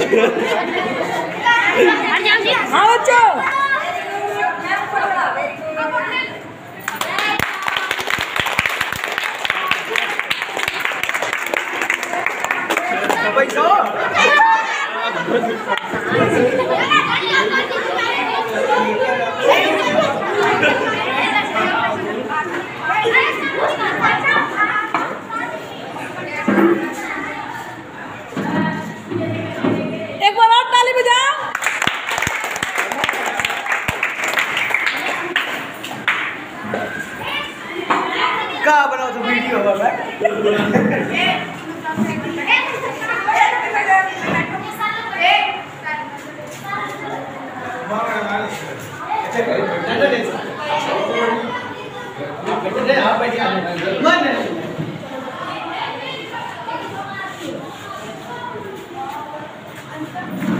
हाँ बच्चों एक बार और ताली बजाओ। कहाँ बनाओ तो वीडियो होगा मैं